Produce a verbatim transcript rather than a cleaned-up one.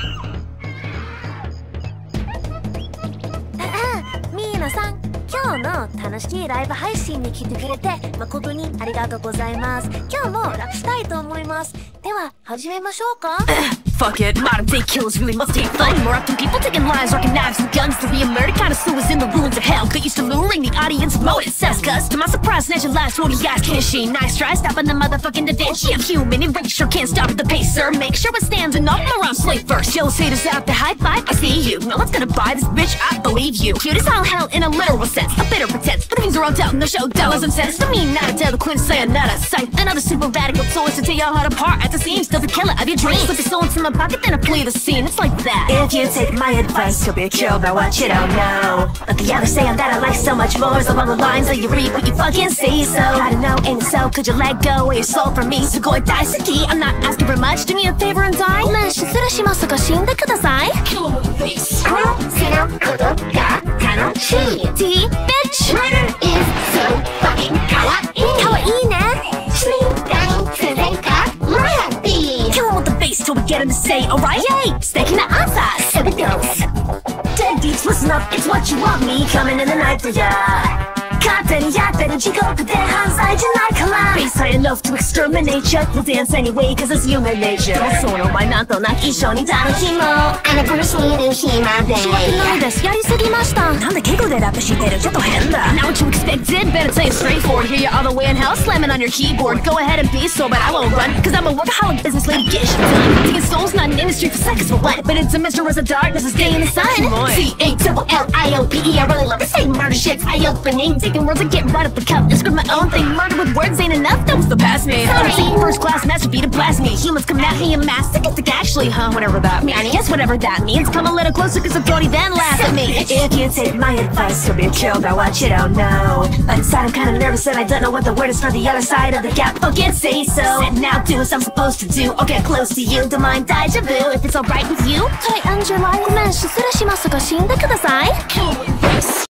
ミーナさん、今日の楽しいライブ配信に来てくれて誠にありがとうございます。今日もラップしたいと思います。では始めましょうか。 Fuck it, modern day killers really must take fun. More often people taking lives, rocking knives and guns to be a murder connoisseur is in the ruins of hell. Get used to luring the audience with motive says cuz to my surprise, snatching lives, forty guys can't she? Nice try, stopping the motherfucking the dance. She a human and sure can't stop at the pace, sir. Make sure it stands and up around slave first. Jealous haters out there, high five, I see you. No one's gonna buy this bitch, I believe you. Cute as all hell in a literal sense, a bitter pretense. The things are all doubt, no show, dollars and cents. To me, not a tell the queen, say another sight. Another super radical choice to tear your heart apart at the seams. Still the killer of your dreams. Put your soul into my pocket, then I play the scene. It's like that. If you take my advice, you'll be killed by what you don't know. But the others saying that I like so much more is along the lines that you read what you fucking see. So gotta know, ain't it so? Could you let go of your soul for me? So go and die, Saki. I'm not asking for much. Do me a favor and die. ごめん、失礼しますが死んでください。 Kill him with a face. この背のことが楽しい。 T bitch Murder is so fucking かわいい。 かわいいね。 瞬間不全かロヤティ Kill him with the bass till we get him to say, alright? Yay! Staking the answers. Here we go. Dead deeps, listen up, it's what you want me coming in the night to ya. 勝手にやってる地獄で犯罪じゃないから Bass high enough to exterminate ya. We'll dance anyway cause it's human nature. その前なんとなく一緒に楽しもう。 あの苦しいる暇で仕訳ないです。やりすぎました。 なんで敬語でラップしてるちょっと変だ Now what you expected, better tell you straightforward. Hear you all the way in hell slamming on your keyboard. Go ahead and be so, but I won't run cause I'm a workaholic business lady, get shit done. Taking souls, not an industry for seconds for what? But it's a mystery as a darkness, a day in the sun. C A double L I O P E, I really love to say murder shit's eye-opening. Taking words and get right up the cup and script my own thing. Murder with words ain't enough, that was the past me. I'm saying first class masterpiece to blast me. Humans coming at me in mass, sick of the actually, huh? Whatever that means, yes, whatever that means. Come a little closer cause I'm Cody, then laugh at me. If you take my advice, you'll be killed by what you don't know. But inside I'm kinda nervous and I don't know what the word is for the other side of the gap. Oh, can't say so. And now do as I'm supposed to do. I'll get close to you, don't mind deja vu. If it's alright with you. はい、アンジェラ。ごめん、失礼しますが死んでください。 Kill with this.